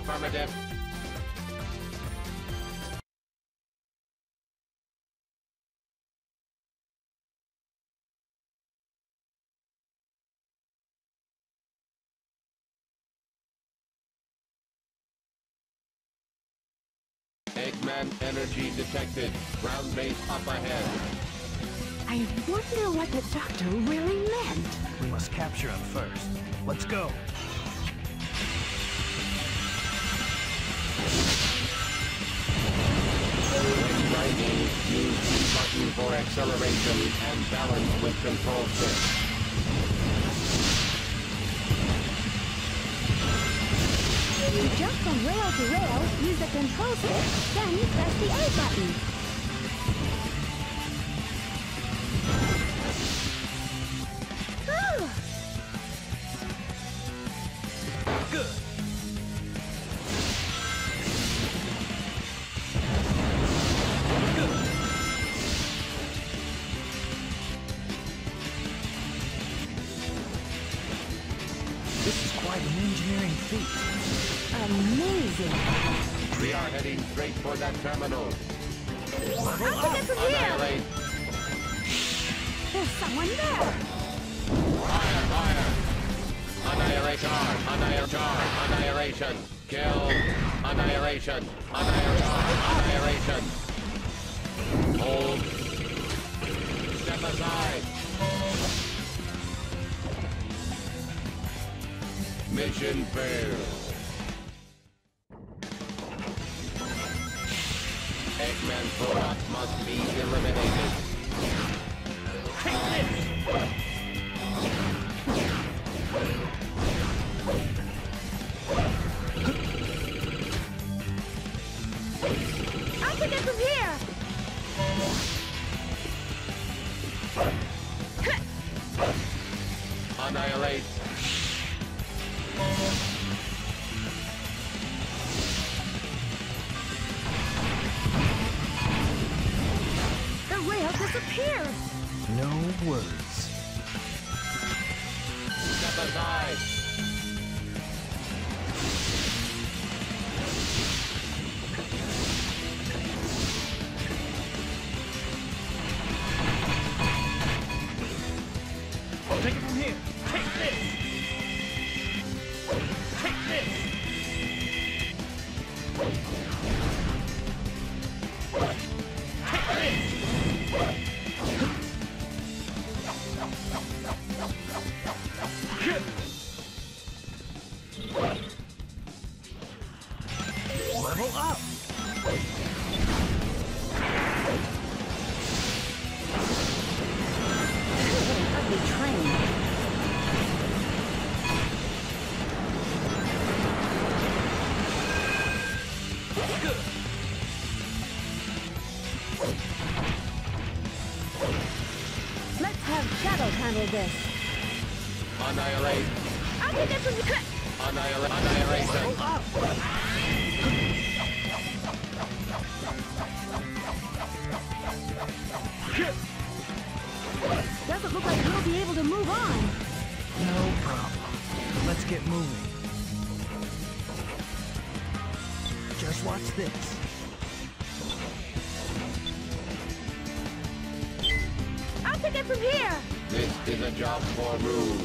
Affirmative. Eggman energy detected. Ground base up ahead. I wonder what the doctor really meant. We must capture him first. Let's go. When grinding, use the button for acceleration and balance with control stick. To jump from rail to rail, use the control stick, then press the A button. Whew. Good. Good. This is quite an engineering feat. Amazing. We are heading straight for that terminal. How to get from here? Annihilate. There's someone there. Fire, fire. Annihilation. Annihilation. Kill. Annihilation. Annihilation. Hold. Step aside. Mission failed. Eggman products must be eliminated. I can get from here. Annihilate. The rail disappeared. No words. Step aside. Take it from here. Take this. Take this. Level up. Ugly train. Let's have Shadow handle this. Annihilate. I can get from here. Annihilation. Doesn't look like we'll be able to move on. No problem. Let's get moving. Just watch this. I'll take it from here. This is a job for Rouge.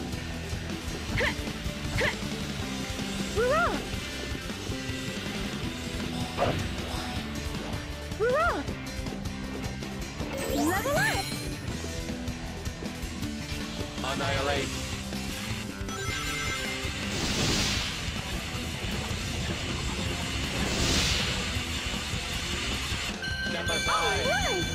We're off. We're off. Level up. Annihilate. Step All aside. right.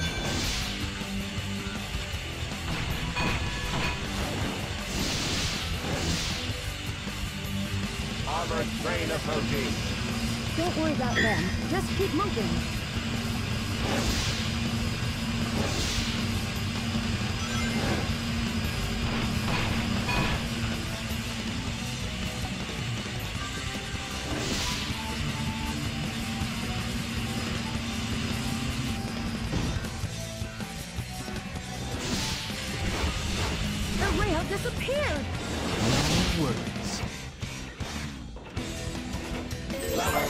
Armored train approaching. Don't worry about them. Just keep moving. The rail disappeared. No words. Level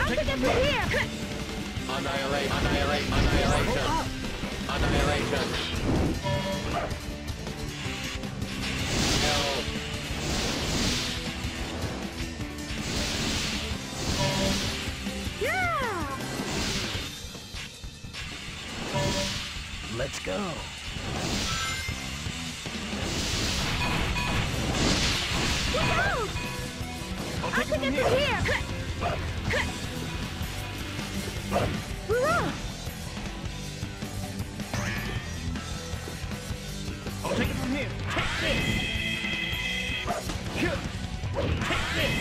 take it Get from from here. here! Annihilation. Annihilation. Kill. Yeah! Let's go. Look out! I'll I'll take it take from it here. from here! Hurrah! I'll take it from here. Take this. Here. Take this.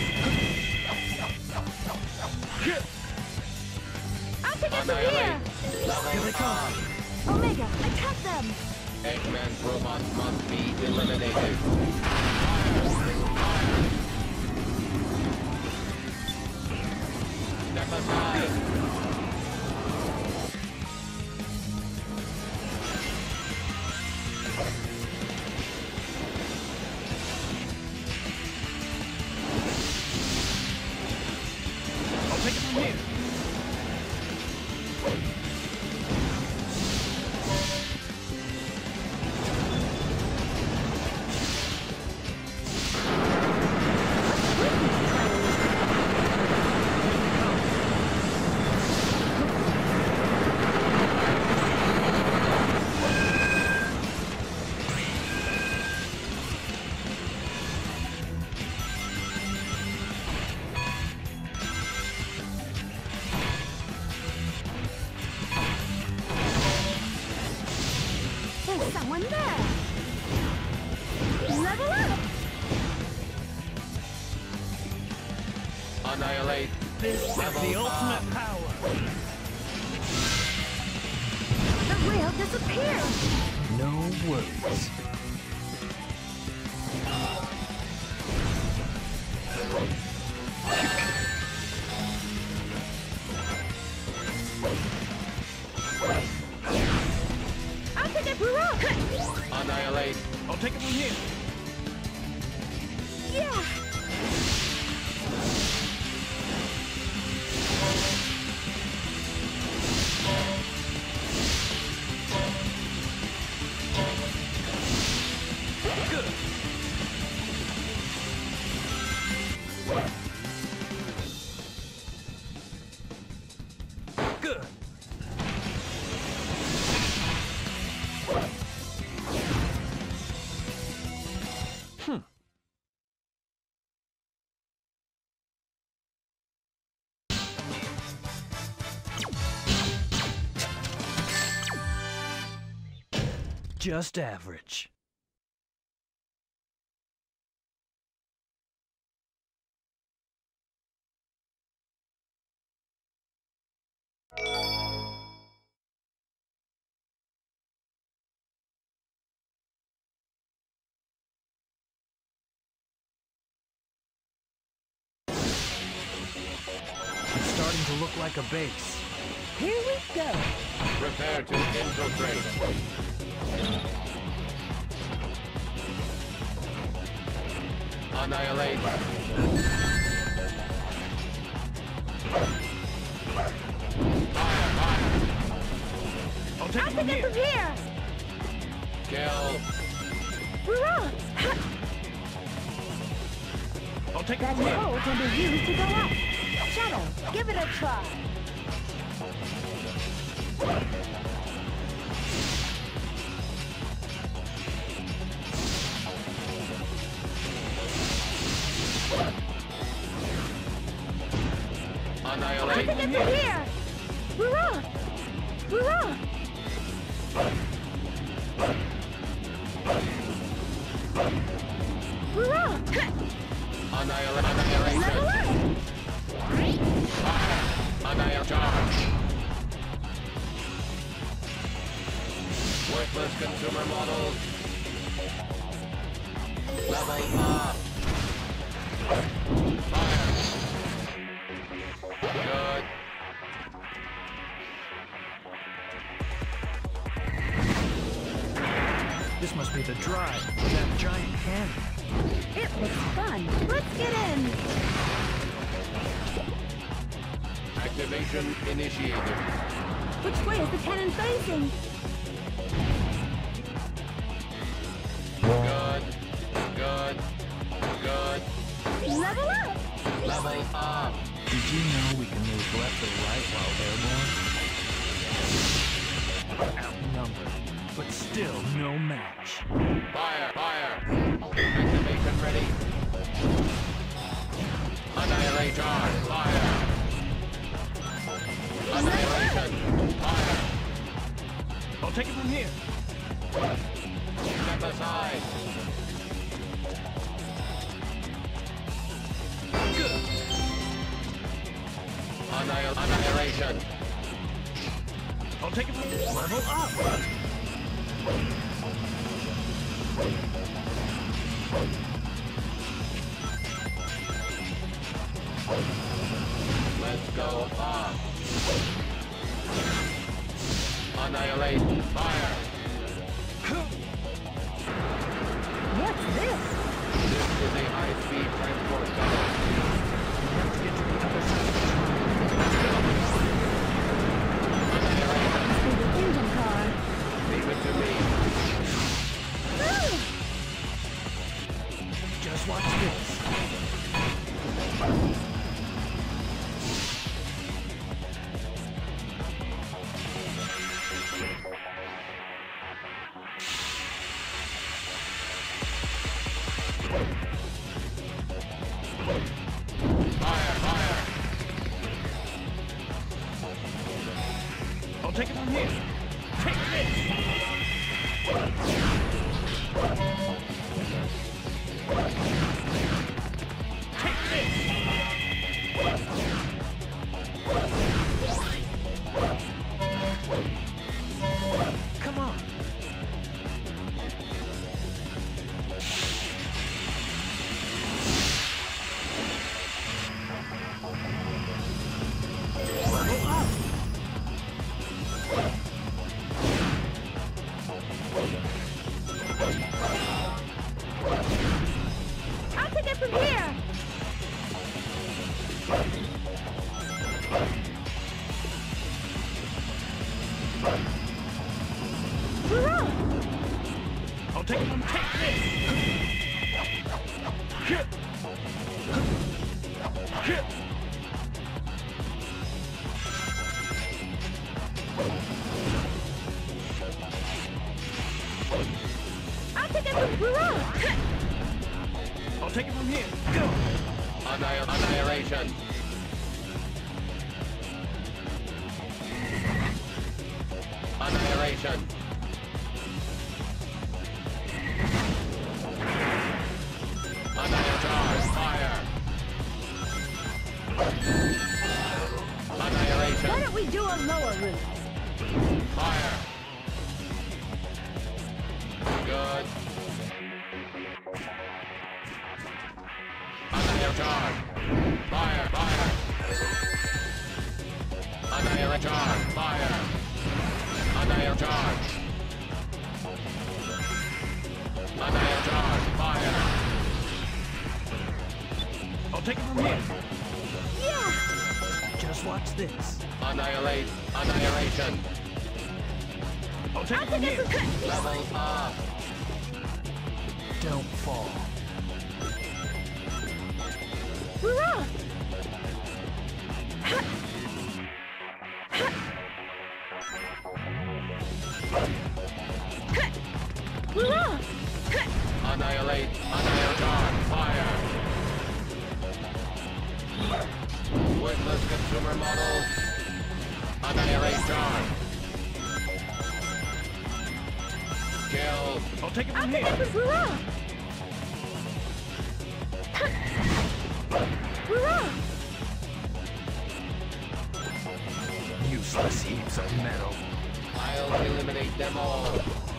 Here. I'll take it from here! Annihilate. Here they come. Omega, attack them! Eggman's robots must be eliminated. Step aside. I'll take it from here. There's someone there! Level up! Annihilate. This is the ultimate power. The rail disappeared! No worries. I'll take it from here! Annihilate. I'll take it from here. Yeah! Good. Good. Just average. It's starting to look like a base. Here we go! Prepare to infiltrate. Annihilate. I'll take I'll it from take it here. from here! Kill. Hurrah! I'll take it That from here. hole can be used to go up! Shadow, give it a try! Annihilate. Take it from here! Hurrah! Hurrah! Hurrah! Annihilation. Level up! Annihilation. Worthless consumer models. Level up. Fire. Good. This must be the drive for that giant cannon. It looks fun! Let's get in! Activation initiated. Which way is the cannon facing? Good. Good. Good. Level up! Level up. Did you know we can move left or right while airborne? Outnumbered, but still no match. Fire. Fire. Activation ready. Annihilator. Fire. Annihilation. Fire. I'll take it from here. Step aside. Good. Annihilation. I'll take it from here. Level up. Let's go up. Annihilate. Fire. What's this? This is a high-speed transport tunnel. We have to get to the other side of the tunnel. Annihilation. Must be the engine car. Leave it to me. Just watch this. Fire. Fire. I'll take it from here. Take this. Take this. Come on. Level up. I'll take it from here! Hurrah! I'll take it from take this. I'll take it from hurrah! I'll take it from here. Go. Annihilation. Annihilation. Annihilator. Fire. Annihilation. Why don't we do a lower route? Fire. Good. Annihilator. Fire. Fire. Annihilator. Fire. Annihilator. Annihilator. Fire. I'll take it from here. Yeah! Just watch this. Annihilate. Annihilation. I'll take I'll it from take it here. from Level up. Don't fall. hurrah! Hurrah! Annihilate. Annihilator. Fire. Witless consumer model. Annihilator. Kill. I'll take it I'll from take it here. from hurrah! Hurrah! Useless heaps of metal. I'll eliminate them all.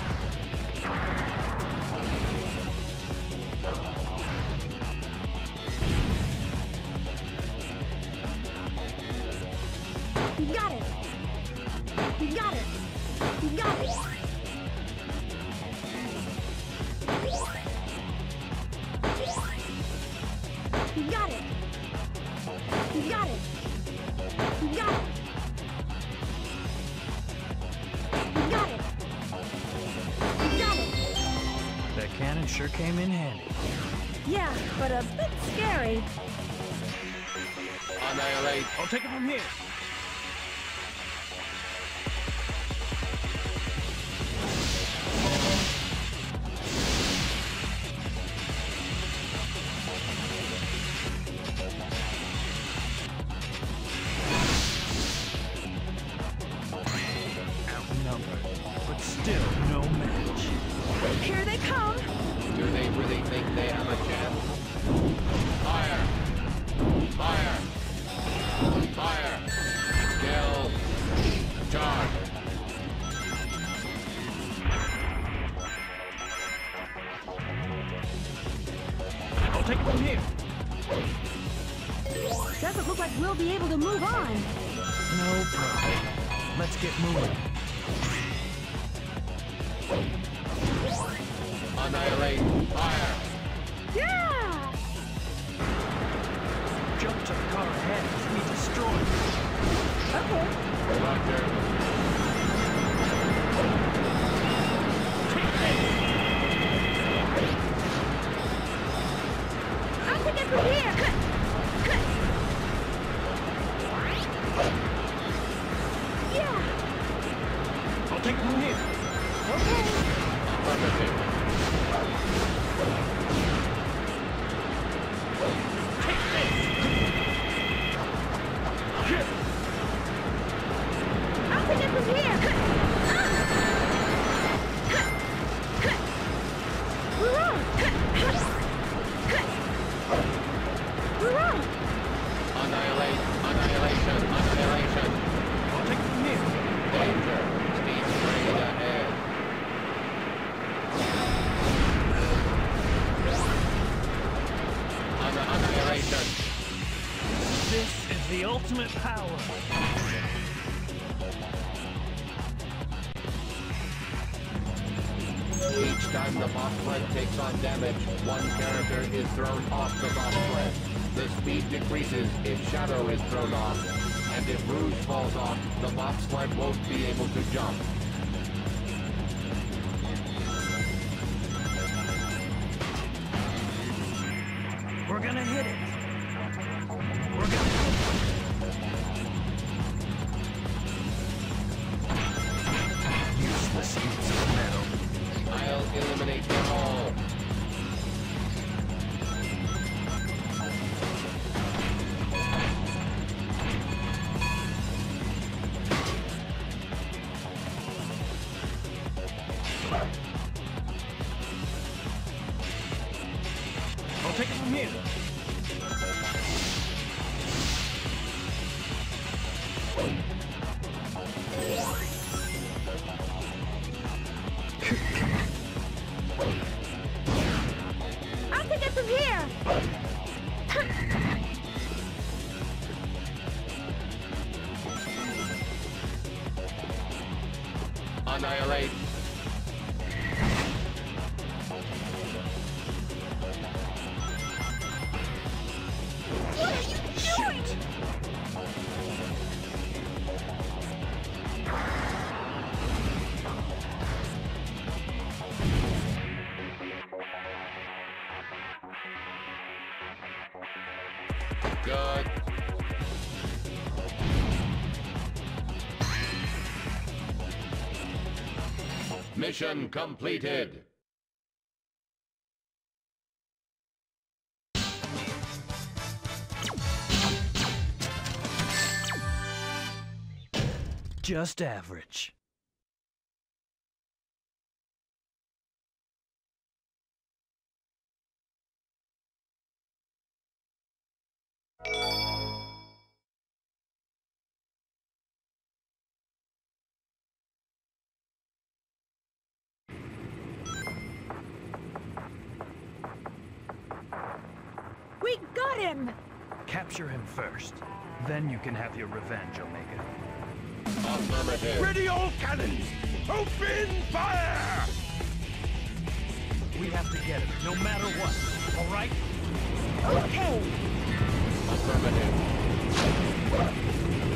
You got it! You got it! You got it! You got it! You got it! Got it! Got it! Got it! That cannon sure came in handy. Yeah, but a bit scary. Annihilate. I'll take it from here. Outnumbered, but still no match. Here they come! Do they really think they have a chance? Fire! Fire! Fire! Kill! Charge! I'll take it from here. Doesn't look like we'll be able to move on. No problem. Let's get moving. Annihilate! Fire! Yeah! Jump to the car ahead as we destroy it. Okay. Roger. I'll take it from here! Yeah! I'll take it from here. Okay. Affirmative. I'll take it from here! Hurrah! Hurrah! Annihilate! Annihilation! Annihilation! I'll take it from here. Danger! Steam train ahead! Annihilation! This is the ultimate power. Each time the bobsled takes on damage, one character is thrown off the bobsled. The speed decreases if Shadow is thrown off, and if Rouge falls off, the bobsled won't be able to jump. We're gonna hit it. We're gonna hit it. Useless heaps of metal. I'll eliminate them all. I'll take it from here. I'll take it from here! Annihilate. What are you doing? Good. Mission completed. Just average. We got him! Capture him first. Then you can have your revenge, Omega. Affirmative. Ready all cannons! Open fire! We have to get him, no matter what. All right? Okay! Affirmative.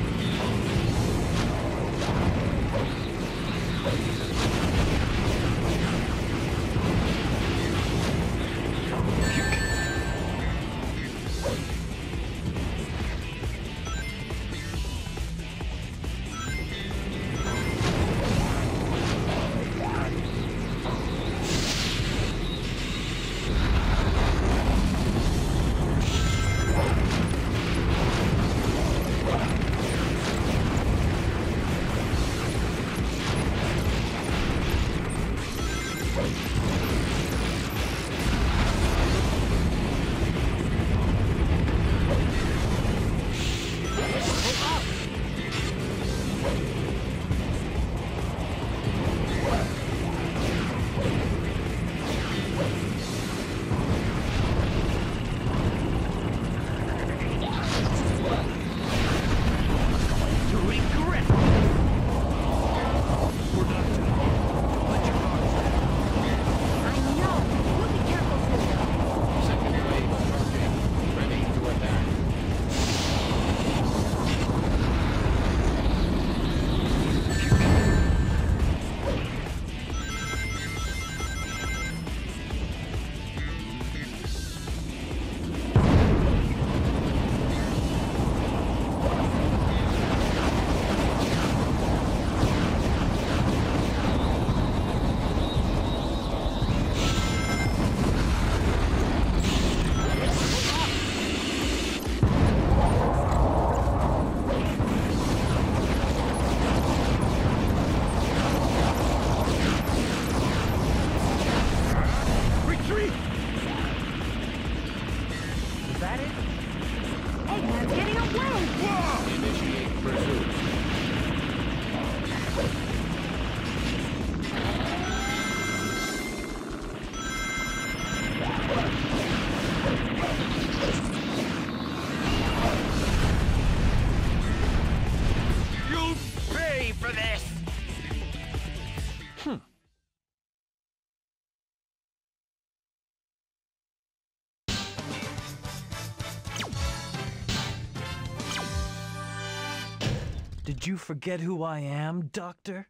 Did you forget who I am, Doctor?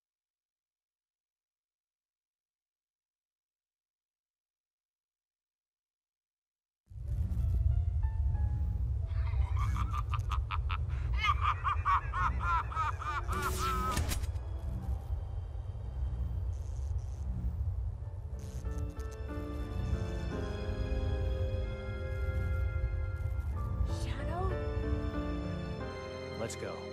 Shadow? Let's go.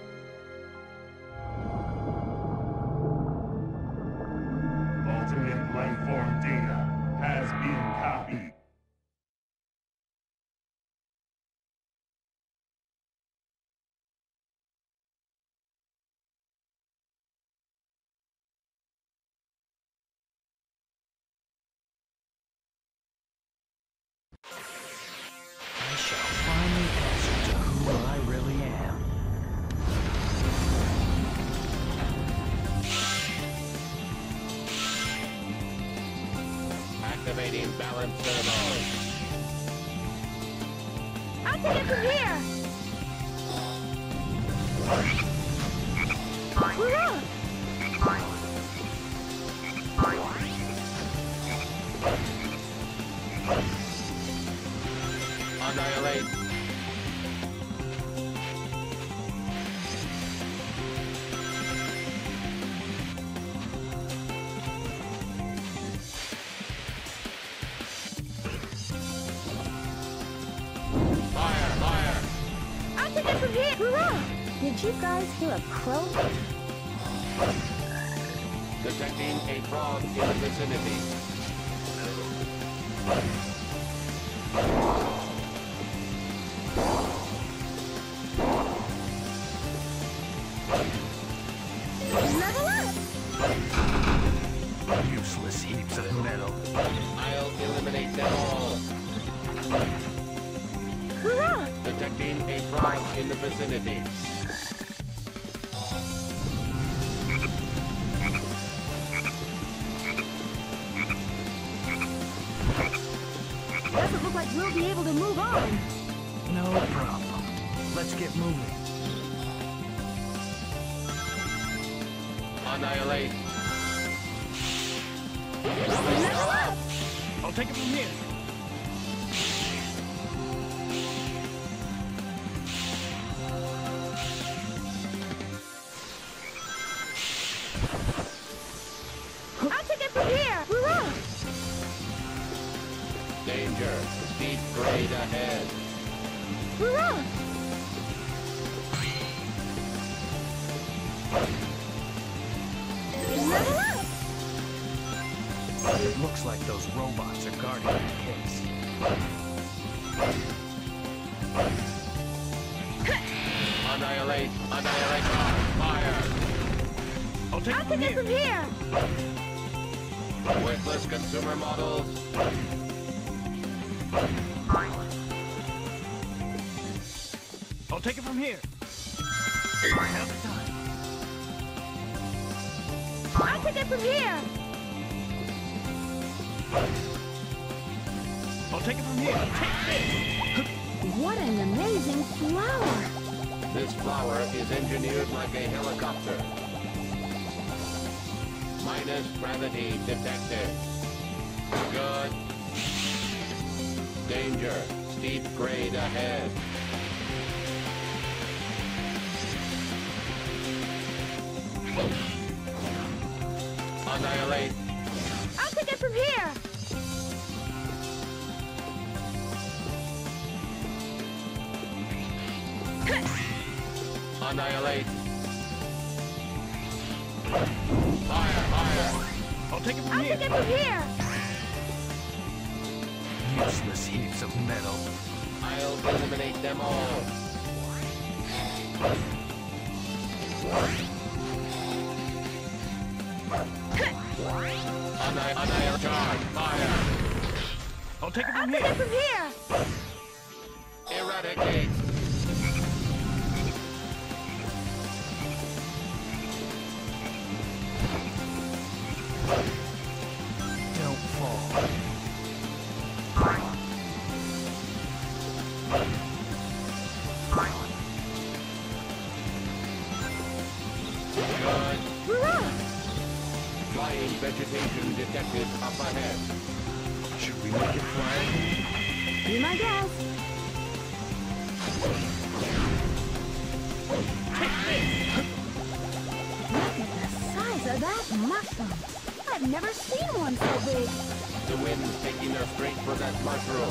Alternate life form data has been copied. I shall finally answer to who I really am. Activating balance servo. I'll take it from here! Hurrah! Annihilate. Fire! I'll take it from here! Hurrah! Did you guys hear a crow? Detecting a frog in the vicinity. Level up! Useless heaps of metal. I'll eliminate them all. Hurrah! Detecting a frog in the vicinity. Doesn't look like we'll be able to move on. No problem. Let's get moving. Annihilate. Level up! I'll take it from here. I'll take it from here! Hurrah! Danger. Speed grade ahead. Hurrah! Level up! It looks like those robots are guarding the case. Annihilate. Fire. I'll take I'll take it from here! Worthless consumer models. I'll take it from here. I have the time. I'll take it from here! I'll take it from here. Take this. What an amazing flower! This flower is engineered like a helicopter. Minus gravity detected. Good. Danger. Steep grade ahead. Annihilate. I'll take it from here! Annihilate. Fire. I'll take it from I'll here. take it from here! Useless heaps of metal. I'll eliminate them all. Annihilate. Charge. Fire. I'll take it I'll from take it here. from here! Eradicate. Don't fall. vegetation detected up ahead. Should we make it fly? Be my guest. Look at the size of that mushroom. I've never seen one so big. The wind's taking her straight for that mushroom.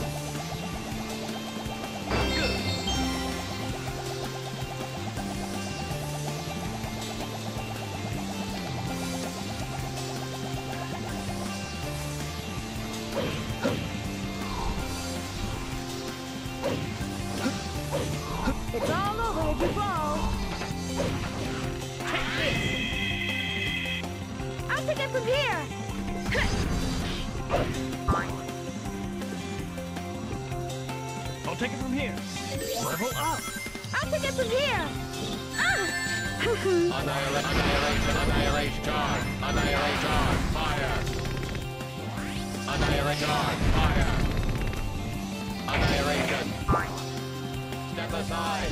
It's all over if you fall. I'll take it from here. I'll take it from here. Level up. I'll take it from here. Annihilate charge! Annihilate charge! Fire! Annihilate charge! Fire! Annihilation! Step aside!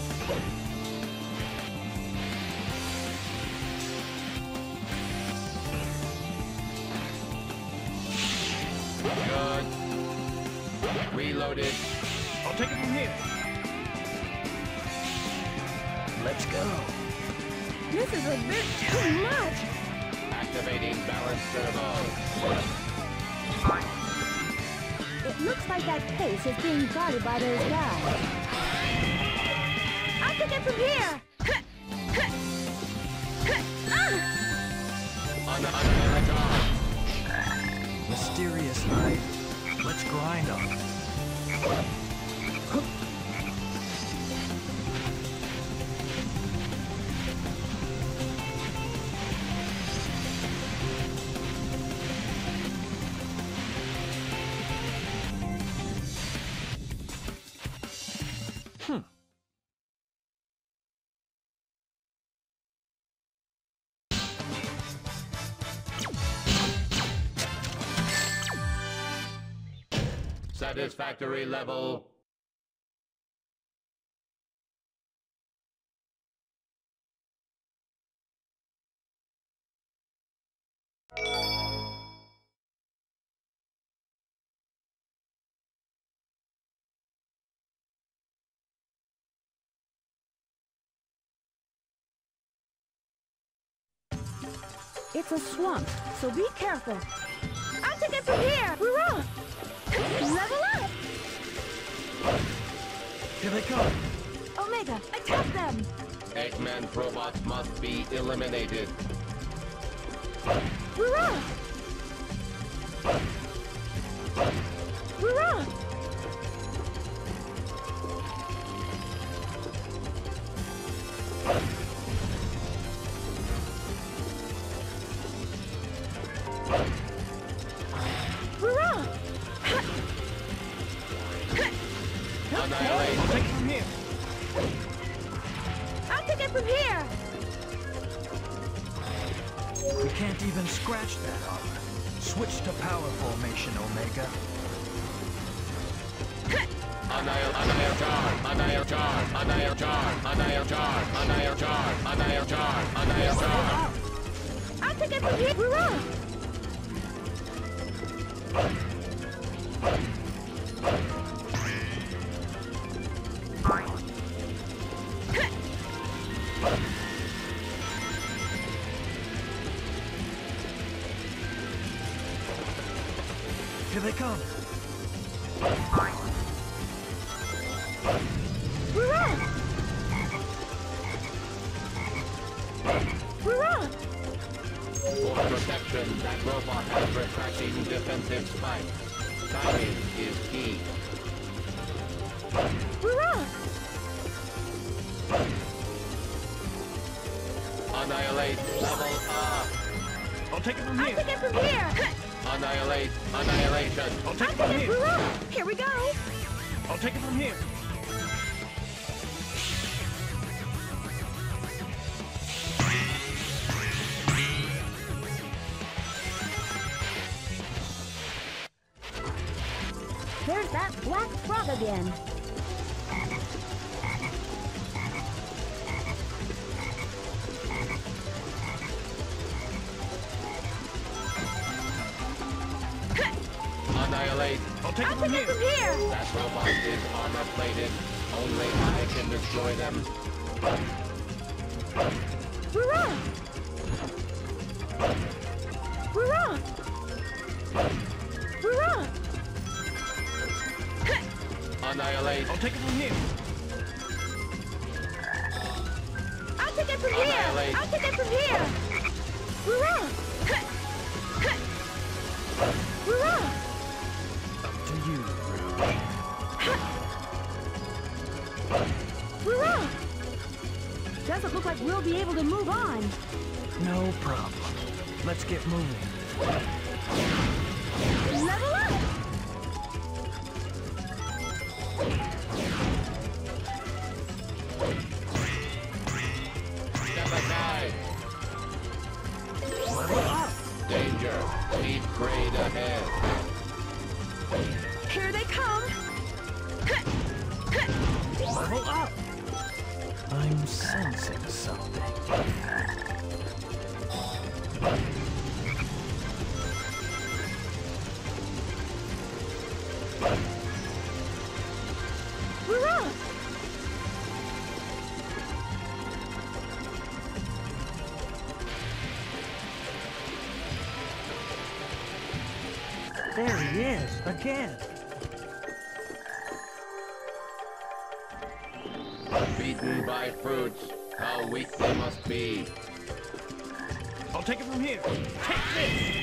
Good. Reloaded. I'll take it from here. Let's go. This is a bit too much. Activating balance servo. It looks like that case is being guarded by those guys. I'll take it from here. Annihilate charge! Mysterious night. Let's grind on it. Satisfactory level. It's a swamp, so be careful. I'll take it from here. We're off. Level up. Here they come. Omega, attack them. Eggman robots must be eliminated. We're off. We're off. We're off. Annihilate. I'll take it from here. I'll take it from here. We can't even scratch that armor. Switch to power formation, Omega. Annihilate charge! Annihilate charge! Annihilate charge! Annihilate charge! Annihilate charge! Annihilate charge! Annihilate charge! I'll take it from here. We're off. Here they come. We're off. We're off. For protection, that robot has retracting defensive spike. Timing is key. We're off. Annihilate level up. I'll take it from I'll here. take it from here. Annihilate annihilation. I'll take I'll it from take it. here. We're off. Here we go. I'll take it from here. There's that black frog again. take it I'll from take it here. from here! That robot is armor-plated. Only I can destroy them. We're wrong! We're wrong! We're wrong! Annihilate. I'll take it from here. I'll take it from here! Annihilate. I'll take it from here! We're wrong! We're wrong! Up to you, We're wrong! Doesn't look like we'll be able to move on. No problem. Let's get moving. Level up! Step aside. Level up! Danger. Deep grade ahead. Here they come! Level up! I'm sensing something. We're wrong! There he is, again. Beaten by fruits. How weak they must be. I'll take it from here. Take this!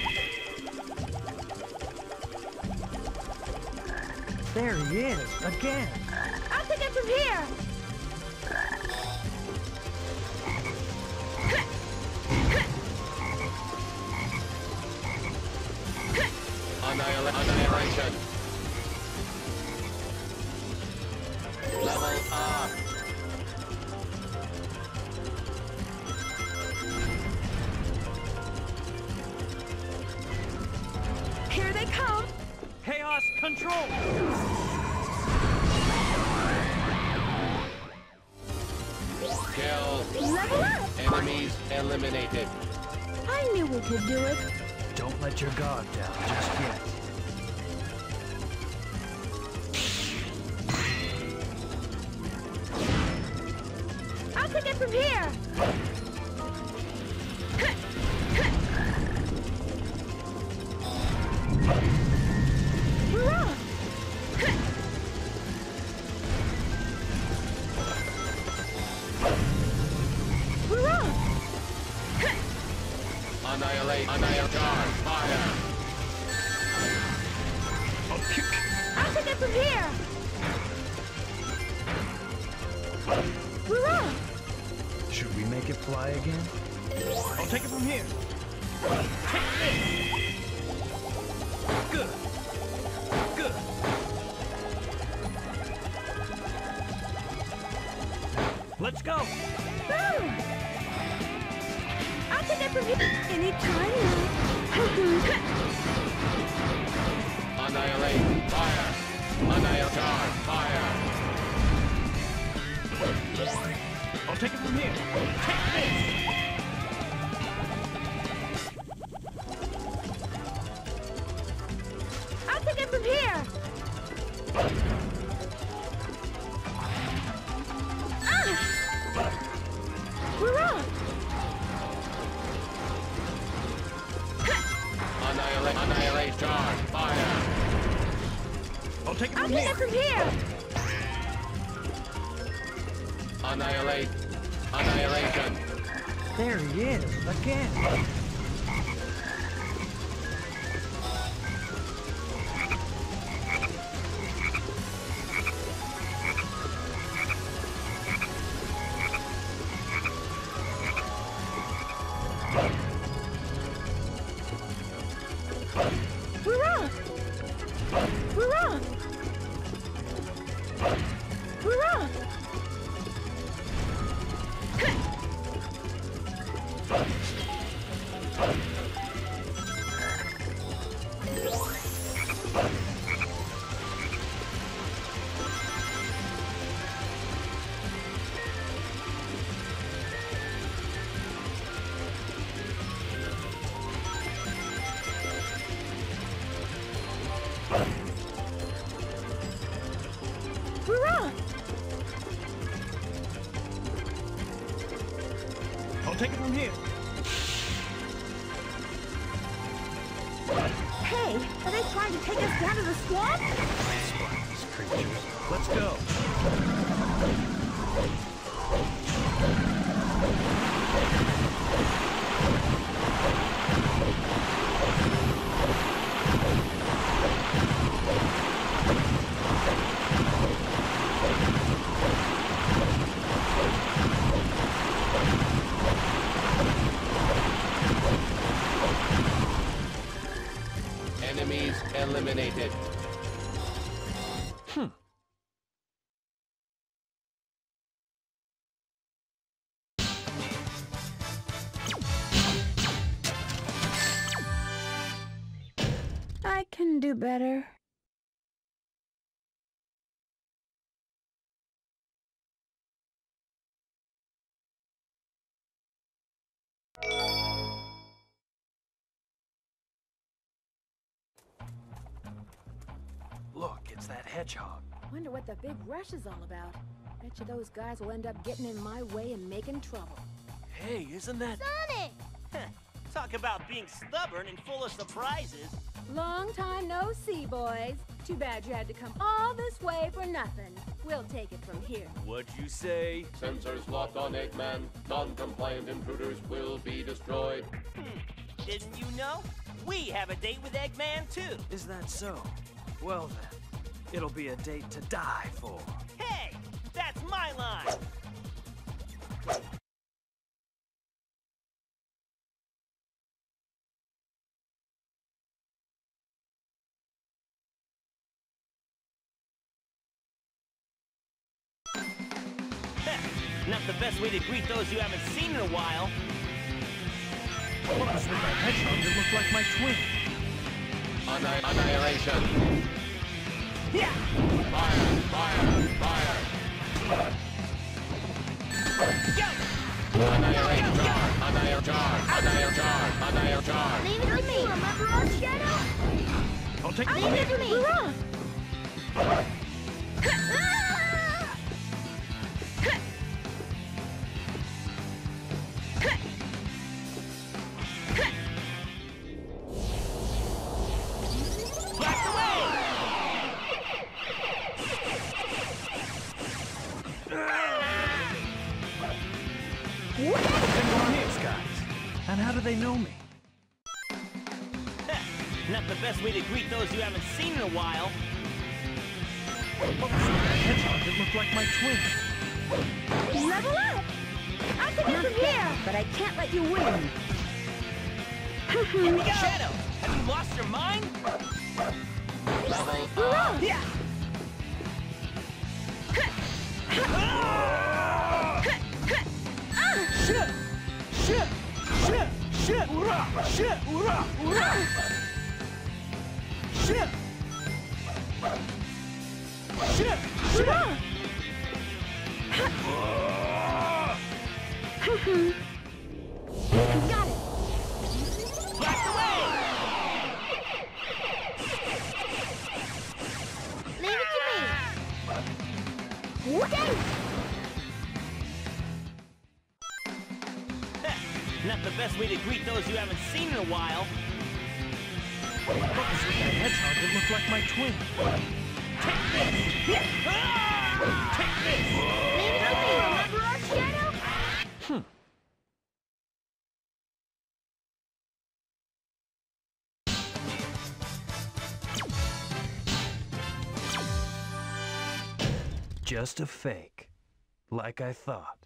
There he is, again. I'll take it from here! Annihilation. Level up. Here they come! Chaos control! Kill. Level up! Enemies eliminated. I knew we could do it. Don't let your guard down just yet. I'll take it from here! We're wrong! We're wrong! Annihilate. Annihilate. Charge. Fire. I'll take it from here! We're wrong! Should we make it fly again? I'll take it from here. Take this! Good. Good. Let's go! Boom! I'll take it from here! Anytime now. Annihilate. Fire. Annihilate. Charge. Fire. I'll take it from here. Take this! I'll take it from here! We're wrong! Annihilate. Annihilate. Charge. Fire. I'll take it I'll from take here. it from here! Annihilate. Annihilation. There he is, again. We're wrong! We're wrong! We're wrong! take it from here. Hey, are they trying to take us down to the swamp? Spot these creatures. Let's go. Enemies eliminated. I can do better. Look, it's that hedgehog. Wonder what the big rush is all about. Bet you those guys will end up getting in my way and making trouble. Hey, isn't that... Sonic! Talk about being stubborn and full of surprises. Long time no see, boys. Too bad you had to come all this way for nothing. We'll take it from here. What'd you say? Sensors locked on Eggman. Non-compliant intruders will be destroyed. Didn't you know? We have a date with Eggman, too. Is that so? Well then, it'll be a date to die for. Hey, that's my line. Not the best way to greet those you haven't seen in a while. What was with that hedgehog that looked like my twin? Annihilation. Yeah! Fire! Fire! Fire! Go! Annihilate jar! Annihilate jar! Annihilate jar! Annihilate jar! Leave it to me. Remember our shadow? I'll take it from Leave it here. to me. We're on. Blast away! Come here, guys. And how do they know me? Not the best way to greet those you haven't seen in a while. What was with that hedgehog that looked like my twin? Level up. I'll take it from here. But I can't let you win. Here we go! Shadow, have you lost your mind? Level We're up! on. Yeah! Shit! Shit! Shit! Shit! Hurrah! Shit! Hurrah! Hurrah! Shit! Shit! Shit! Got it. Blast away! Leave it to me. Okay. Not the best way to greet those you haven't seen in a while. What was with that hedgehog that looked like my twin? Take this! Take this! Leave it to me. Remember our shadow? Just a fake. Like I thought.